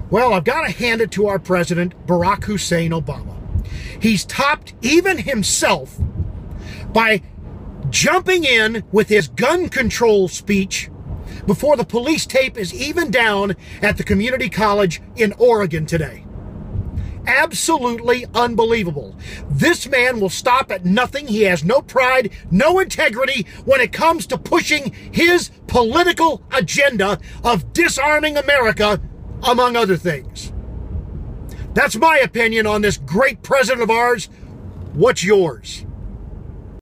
Well, I've got to hand it to our president, Barack Hussein Obama. He's topped even himself by jumping in with his gun control speech before the police tape is even down at the community college in Oregon today. Absolutely unbelievable. This man will stop at nothing. He has no pride, no integrity when it comes to pushing his political agenda of disarming America, among other things. That's my opinion on this great president of ours. What's yours?